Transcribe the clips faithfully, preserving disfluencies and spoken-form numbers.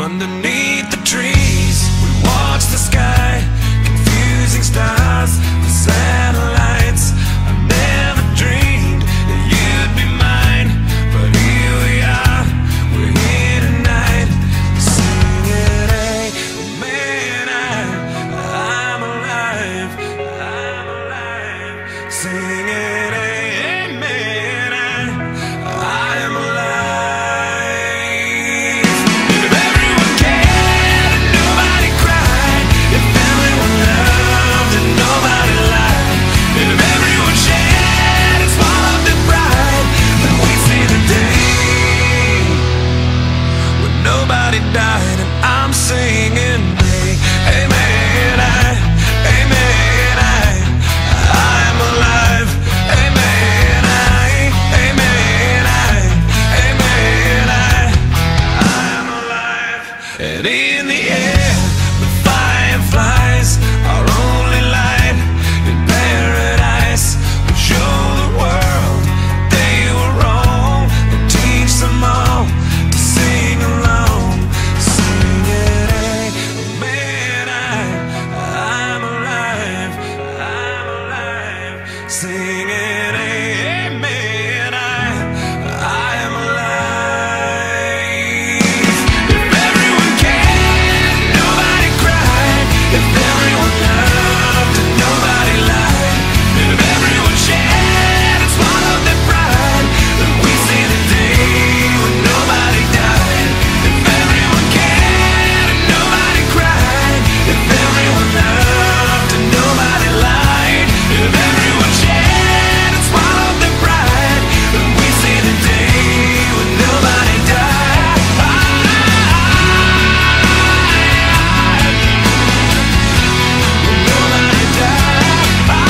underneath the trees. We watch the sky, confusing stars, the satellites. I never dreamed that you'd be mine, but here we are, we're here tonight. Singing, amen, I, I'm alive, I'm alive. Singing, amen, I, I am alive. Died and I'm singing, amen, I, amen, I, I'm alive, amen, I, amen, I, amen, I, I'm alive. And in the air, the fireflies are only light in paradise. We show the world they were wrong and teach them all to sing along. Singing, amen, I, I am alive. If everyone cared, nobody cried. If everyone loved and nobody lied. If everyone shared and swallowed their pride, then we see the day when nobody died. If everyone cared and nobody cried. If everyone loved and nobody lied. If everyone shared and swallowed their pride, then we see the day when nobody died. When nobody died.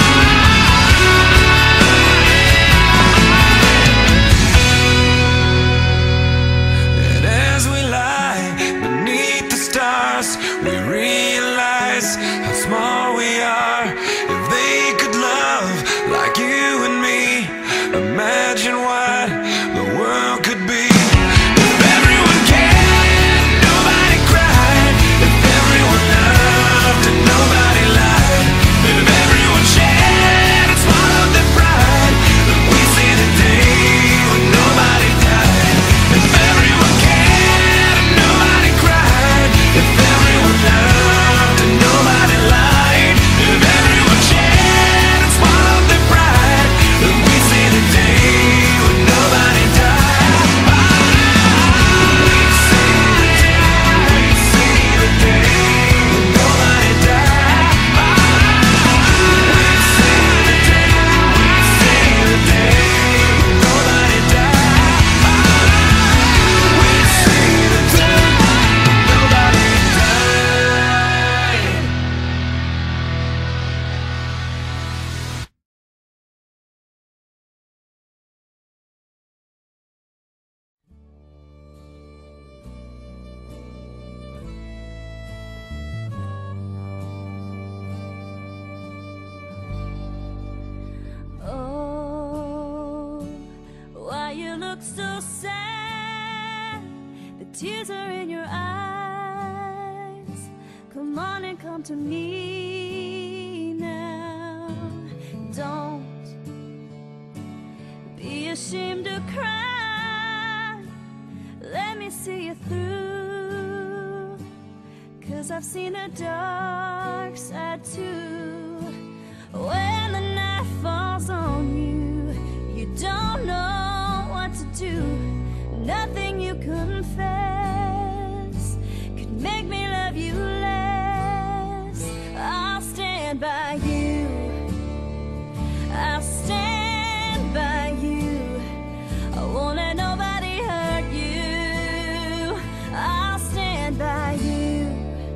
And as we lie beneath the stars, we realize how small we are. If they could love like you and me, imagine what the world could be. If everyone cared, nobody cried. If everyone loved and nobody lied. If everyone shared and swallowed their pride, then we see the day when nobody died. If everyone cared and nobody cried. If everyone loved and nobody lied. If everyone shared and swallowed their pride, then we see the day when nobody died. We see the day, we see the day when nobody died. We see the day, we see the day when nobody died. We see the day when nobody died. Oh, why you look so sad? The tears are in your eyes. Come on and come to me now. Don't be ashamed to cry. Let me see you through. 'Cause I've seen the dark side too. When the night falls on you, you don't know what to do. Nothing you confess could make me love you less. I'll stand by you, I'll stand by you. I won't let nobody hurt you. I'll stand by you.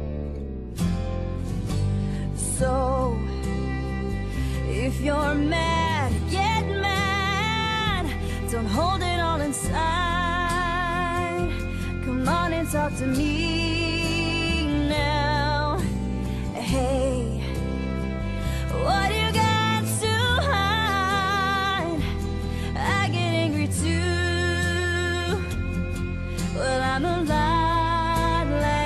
So if you're mad, get mad. Don't hold it all inside. Come on and talk to me now. Hey, what you got to hide? I get angry too. Well, I'm a lot like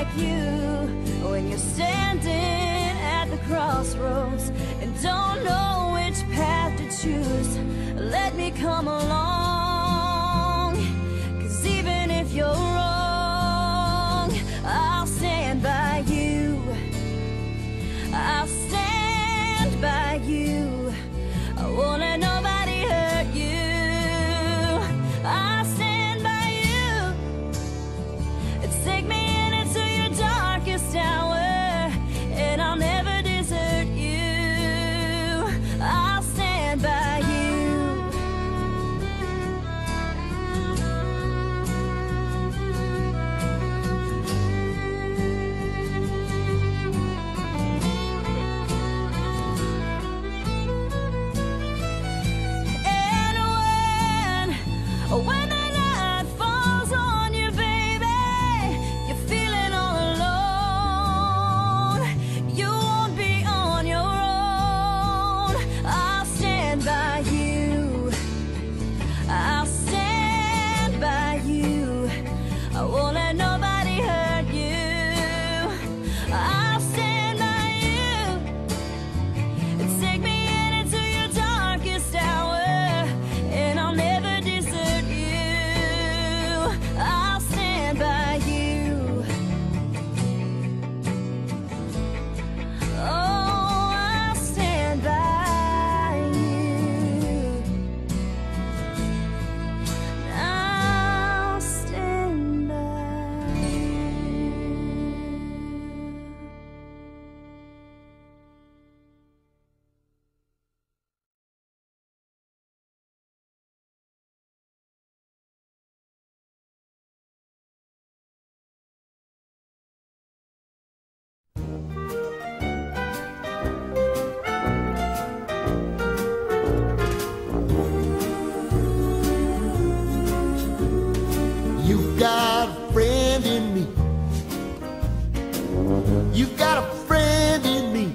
You got a friend in me.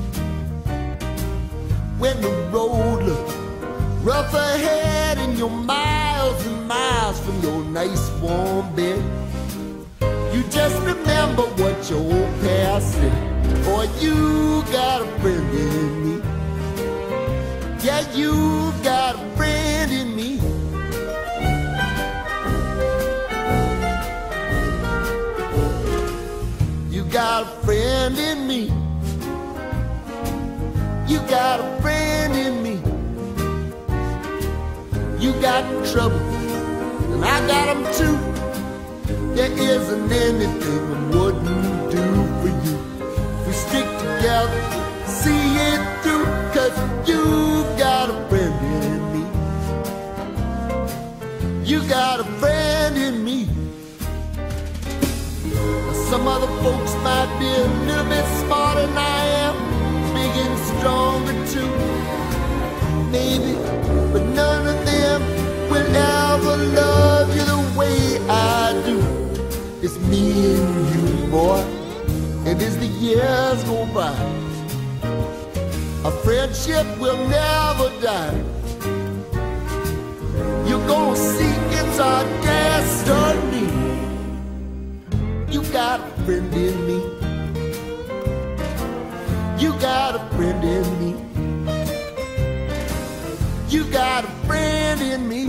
When the road looks rough ahead and you're miles and miles from your nice warm bed, you just remember what your old past said. Boy, you got a friend in me. Yeah, you got a friend in me. You got a friend in me. You got a friend in me. You got trouble, and I got them too. There isn't anything I wouldn't do for you. If we stick together, see it through, 'cause you got a friend in me. You got a friend in me. Some other folks might be a little bit smarter than I am, big and stronger too, maybe, but none of them will ever love you the way I do. It's me and you, boy, and as the years go by, our friendship will never die. You're gonna see it's our destiny. You got a friend in me. You got a friend in me. You got a friend in me.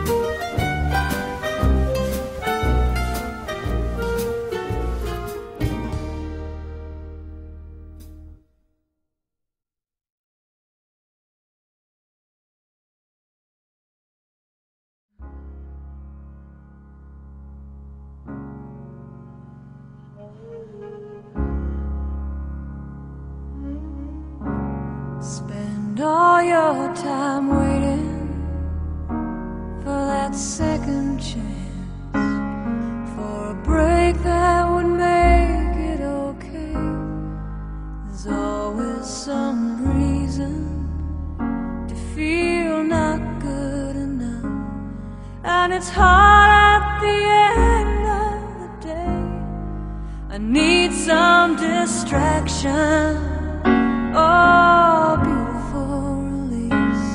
Spend all your time waiting for that second chance, for a break that would make it okay. There's always some reason to feel not good enough, and it's hard at the end of the day. I need some distraction. Oh, beautiful release.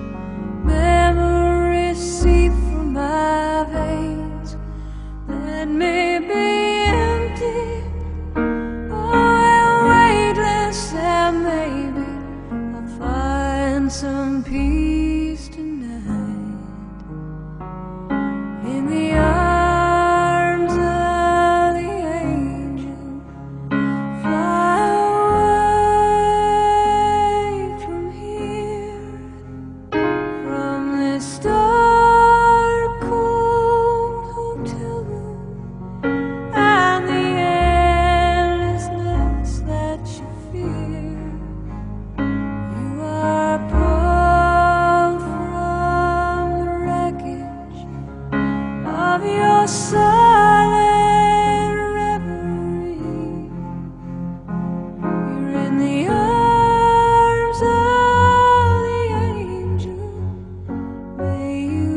Memories seep from my veins. Let me be empty. Oh, and weightless, and maybe I'll find some peace tonight. In the arms of the angel, fly away from here, from this dark, cold hotel room, and the endlessness that you fear. You are pulled from the wreckage of your silent reverie. You're in the arms of the angel. May you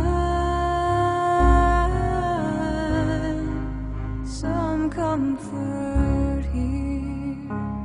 find some comfort here.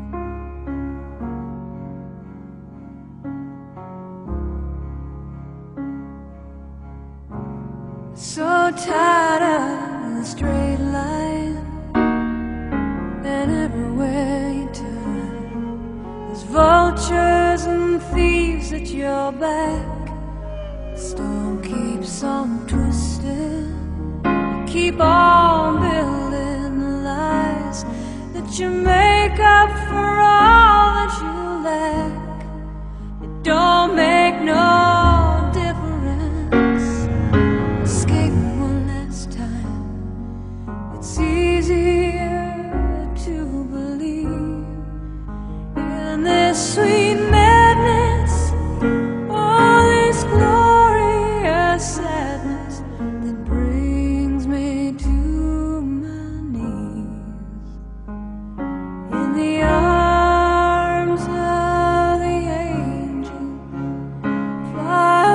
So tired of the straight line, and everywhere you turn, there's vultures and thieves at your back. The storm keeps on twisting. You keep on building the lies that you make up for all that you lack. It don't make no difference. Escape one last time. It's easier to believe in this sweet madness, all this glorious sadness that brings me to my knees. In the arms of the angel, fly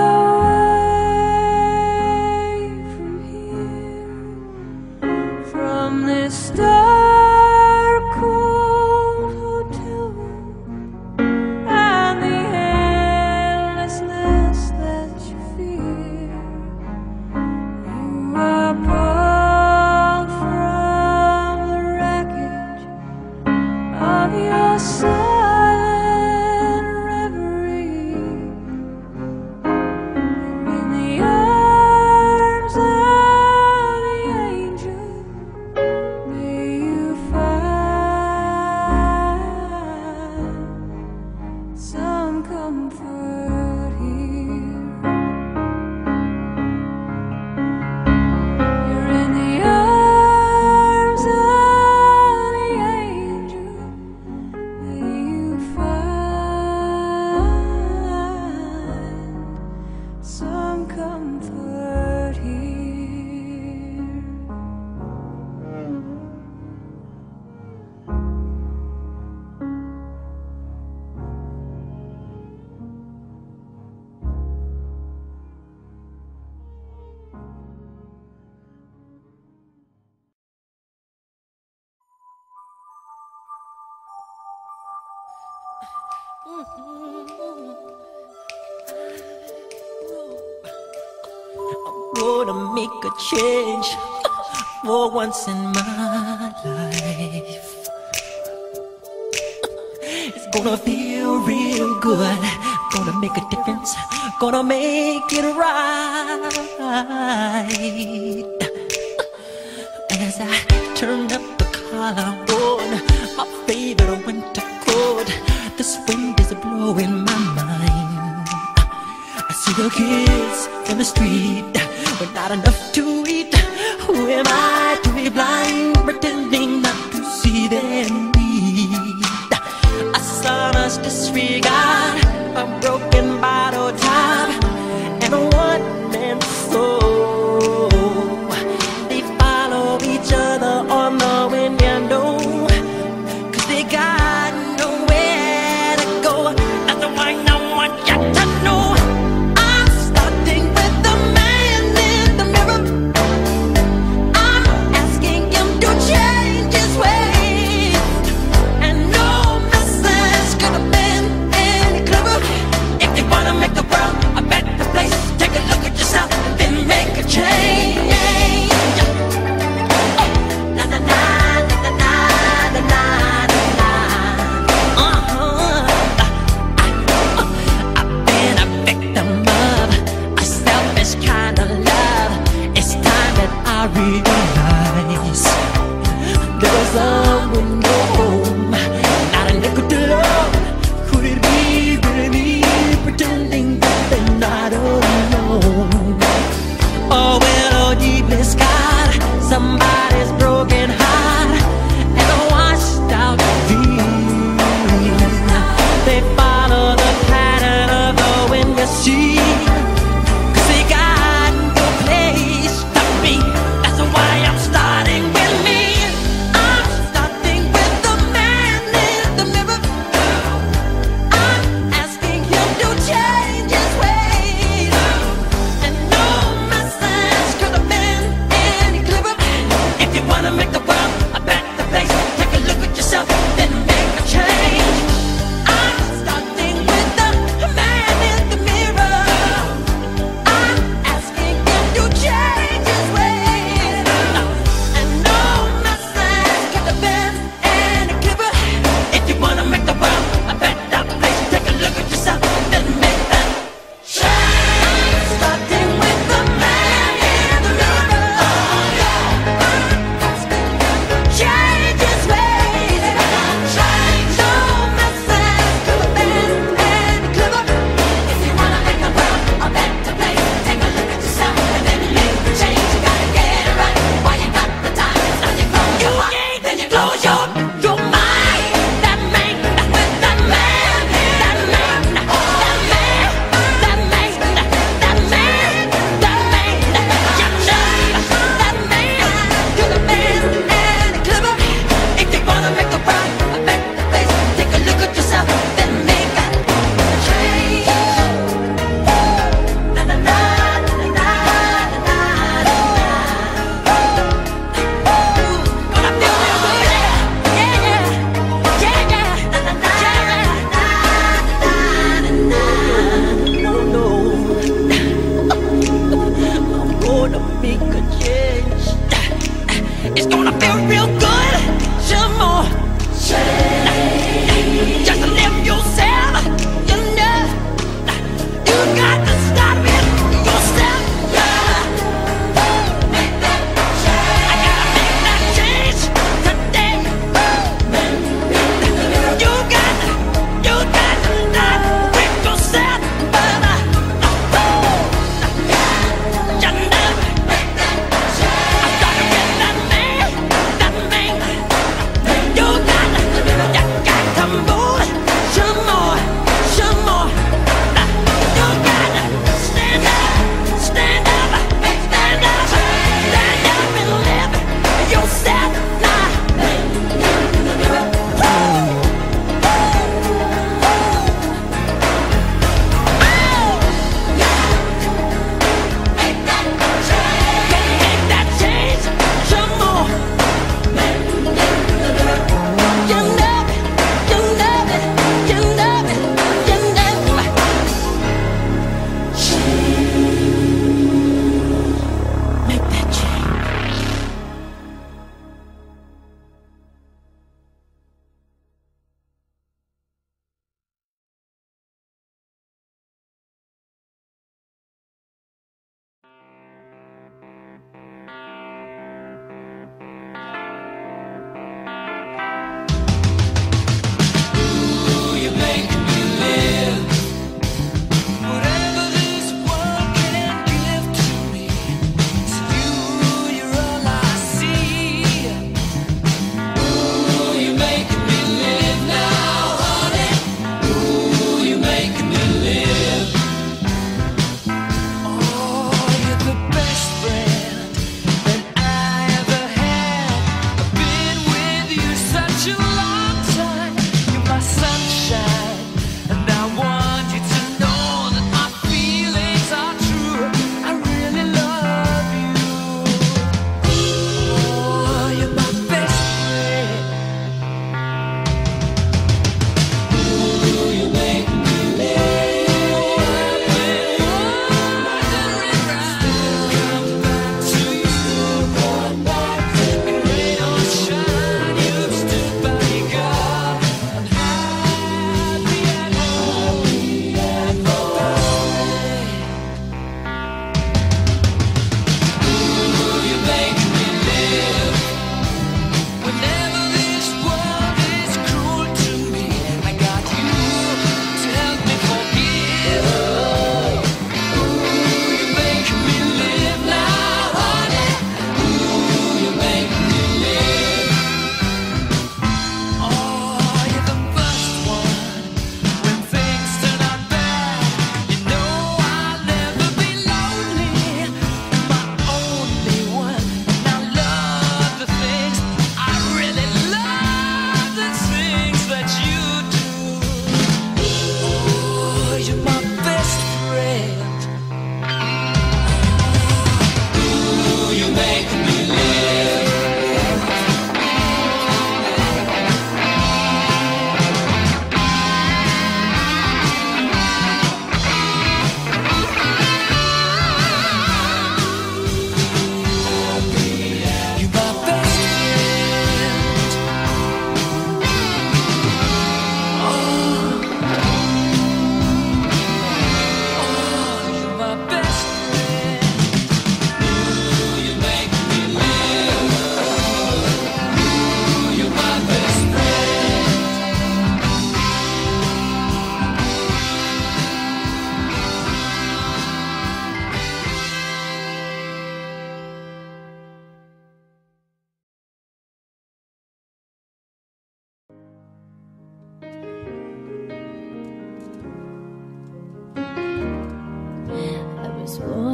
away from here, from this dark, of your silent reverie. In the arms of the angel, may you find some comfort here. You're in the arms of the angel, may you find some comfort here. I'm gonna make a change for once in my life. It's gonna feel real good. Gonna make a difference. Gonna make it right. As I turn up the collar on my favorite winter coat, this wind is blowing my mind. I see the kids in the street with not enough to eat. Who am I to be blind, pretending not to see their need? A son's disregard, a broken bottle top, and a one-man soul. They follow each other on the window, 'cause they got nowhere to go. That's the one I want you to know. I'm starting with the man in the mirror. I'm asking him to change his ways, and no message could have been any clearer. If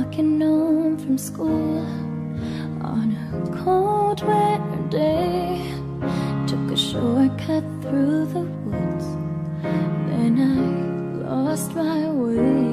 walking home from school on a cold winter day. Took a shortcut through the woods, then I lost my way.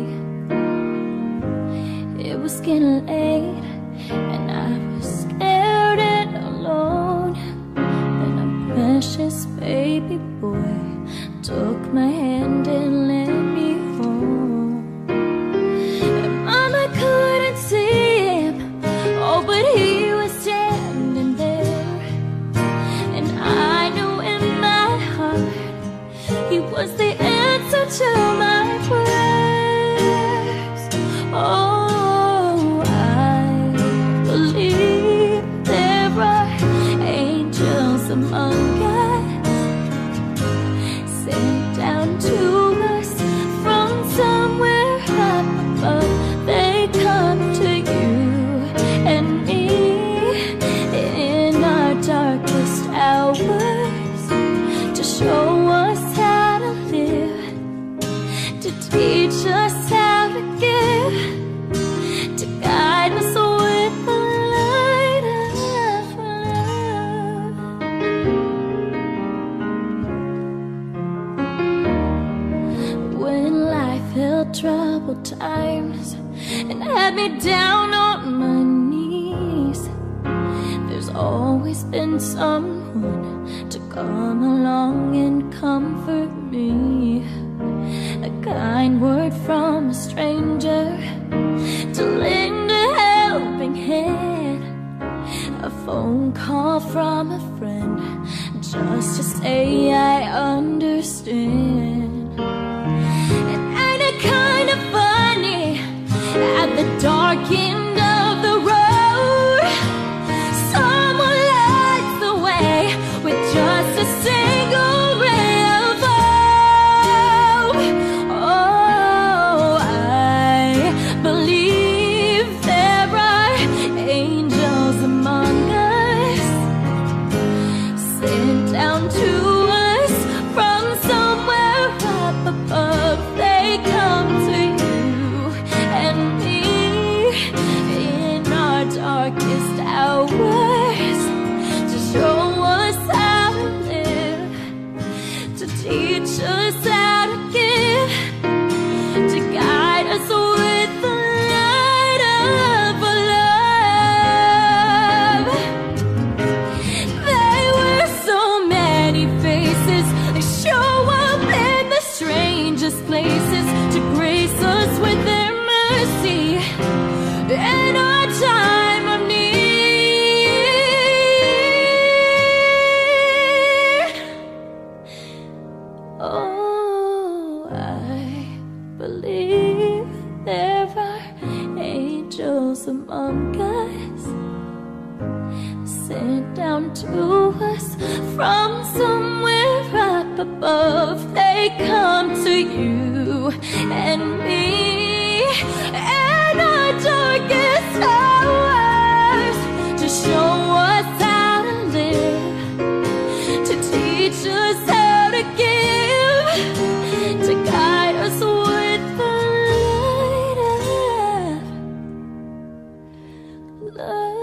It was getting late and I was scared and alone. Then a precious baby boy took my hand and led me home. And Mama couldn't see him, oh, but he was standing there. And I knew in my heart he was the answer to my prayers. Oh, I believe there are angels among us, sent down to us from somewhere up above. They come to you and me in our darkest hours to show us how to live, to teach us how to give, to guide us with the light of love. When life held troubled times and had me down on my knees, there's always been someone to come along and comfort me. A kind word from a stranger to lend a helping hand, a phone call from a friend just to say I understand. And ain't it kind of funny, at the dark end of the road, someone lights the way with just a single ray of hope. Oh, I believe there are angels among us, sent down to us from somewhere up above. They come to you and me in our darkest hours to show us how to live, to teach us how to give, to guide us with the light of love. They wear so many faces, they show up in the strangest places to grace us with their mercy in our time of need. Oh, I believe there are angels among us, sent down to us from somewhere up above. They come to you and me in our darkest hours to show us how to live, to teach us how to give, to guide us with the light of love.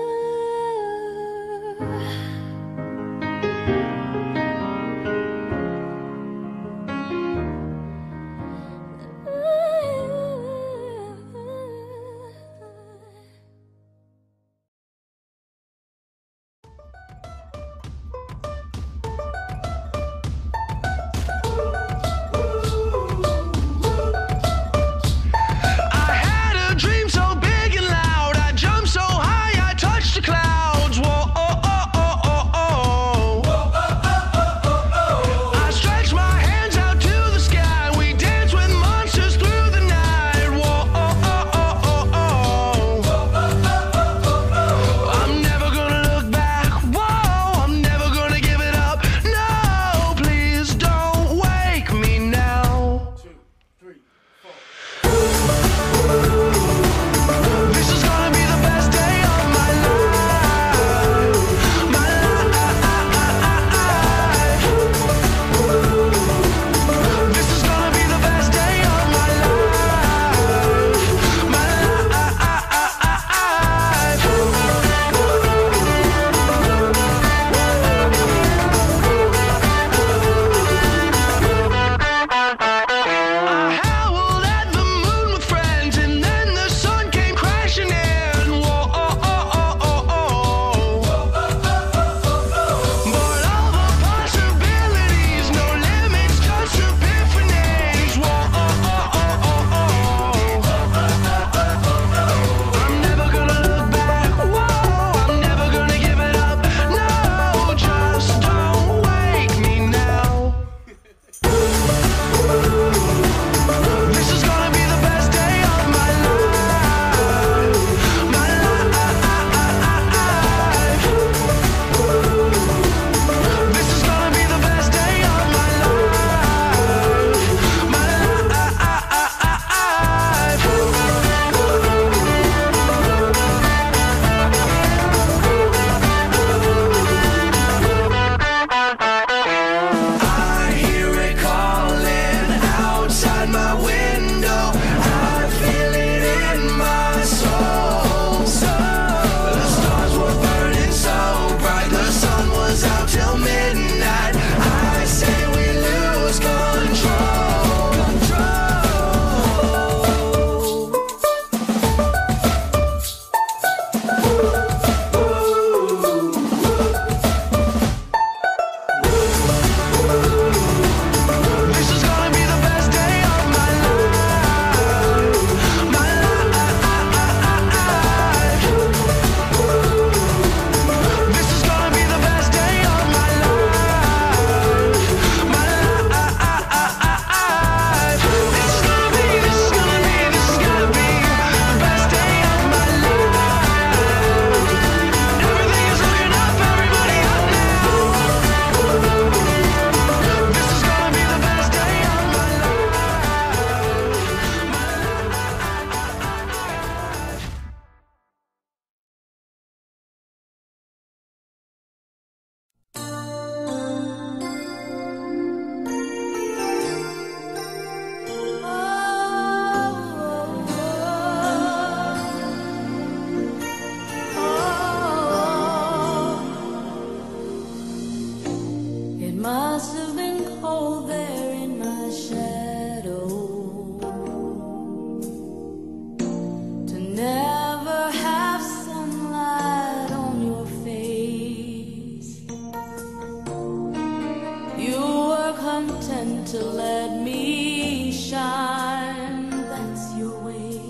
to let me shine. That's your way.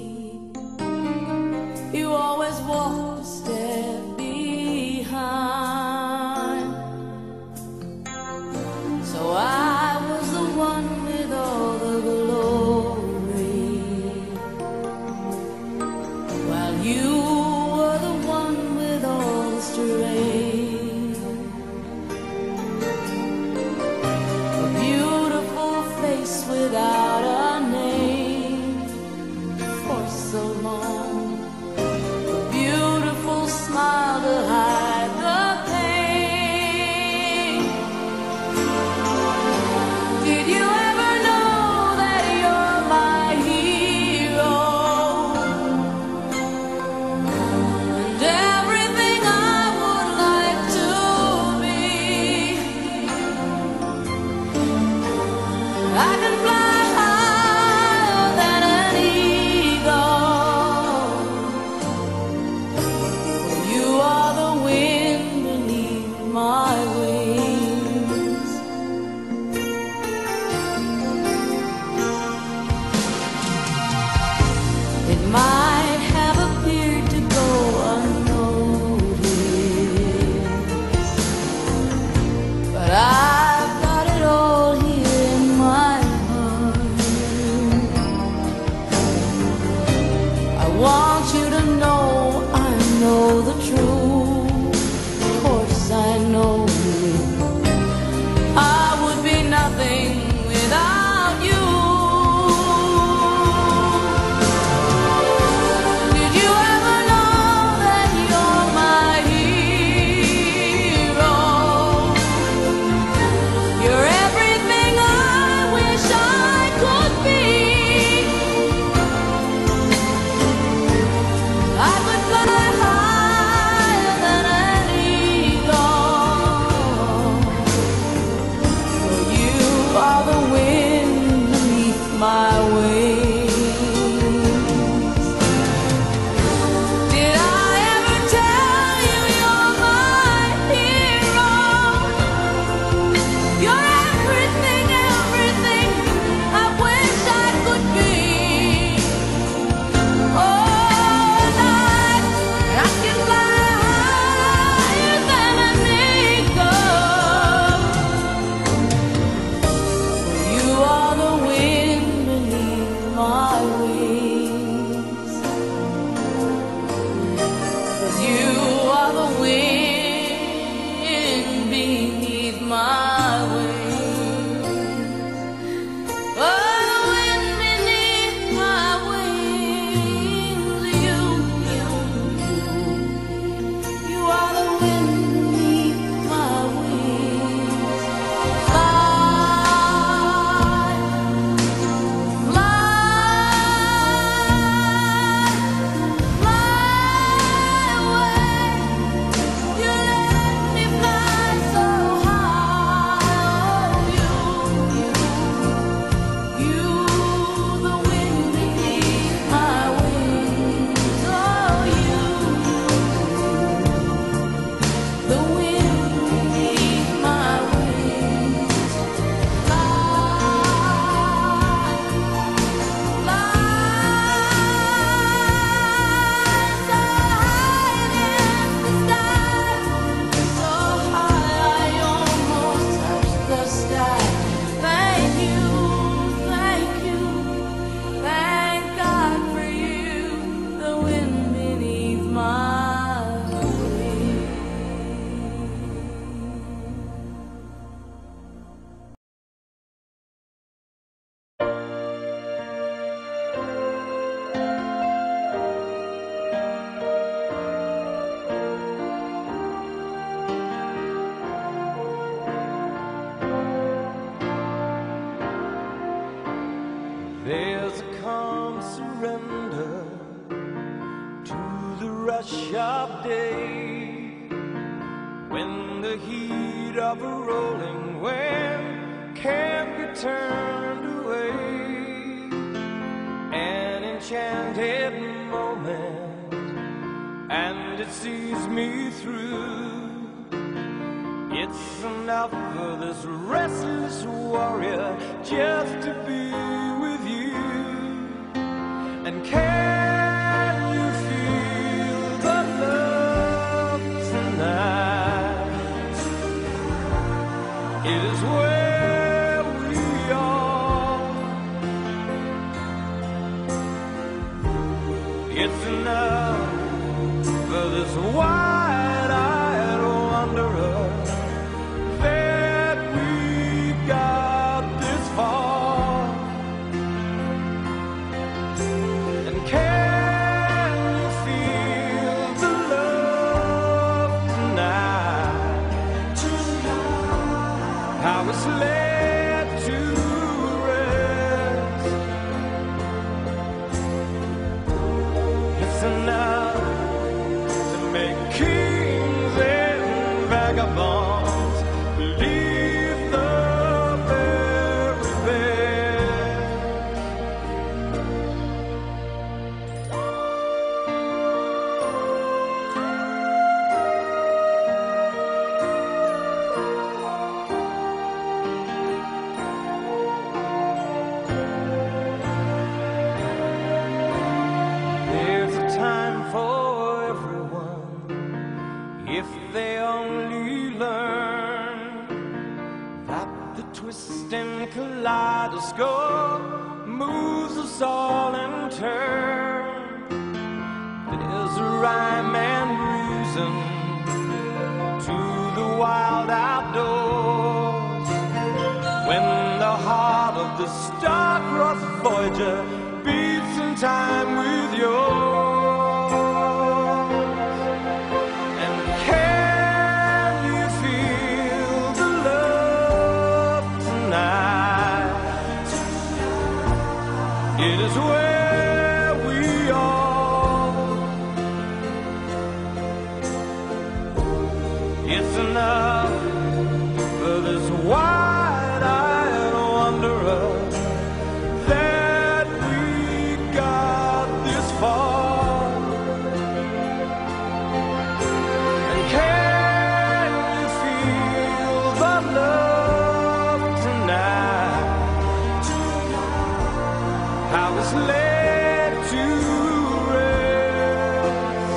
You always walk a step behind. So I was the one with all the glory, while you were the one with all the strength. A beautiful face without a name for so long. A beautiful smile to hide the pain. Did you ever know that you're my hero? And everything I would like to be. I can fly higher than an eagle. You are the wind beneath my wings. It might have appeared to go unnoticed, but I've got it all here in my heart. I want you to know I know the truth. Of course I know I would be nothing without you. Did you ever know that you're my hero? You're everything I wish I could be. I could fly higher than an eagle. For you are the wind beneath my wings. Did I ever tell you you're my hero? You're everything, everything I wish I could be. Oh, night, I can fly higher than an eagle. You are the wind beneath my wings. 'Cause you are the wind beneath my wings. Oh, the wind beneath my wings. You, you, you. You are the wind beneath my wings. Fly, fly, fly away. You let me fly so high. Oh, you, you, you, the wind beneath my wings. Oh, you, the wind beneath my wings. Fly, fly so high against the sky, so high I almost touch the sky. Thank you, thank you, thank God for you, the wind beneath my wings. There's a calm surrender to the rush of day, when the heat of a rolling wind can't be turned away. An enchanted moment, and it sees me through. It's enough for this restless warrior just to be with you. And can you feel the love tonight? It is where we are. It's enough for this wide-eyed wanderer that we got this far. And can you feel the love tonight? How it's laid to rest. It's enough to make kings and vagabonds believe the very best. There's a time for everyone if they only learn that the twisting kaleidoscope moves us all in turn. There's a rhyme and reason to the wild outdoors when the heart of the star-crossed Voyager beats in time with yours. And can you feel the love tonight? It is where we are. It's enough for this wide-eyed wanderer that we got this far. And can you feel the love tonight? How it's laid to rest.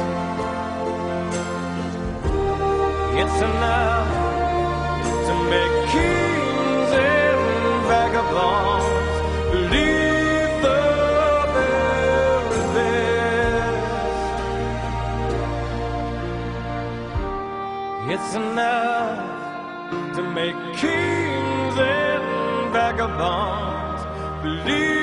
It's enough to make kings and vagabonds believe the very best. It's enough to make kings and vagabonds believe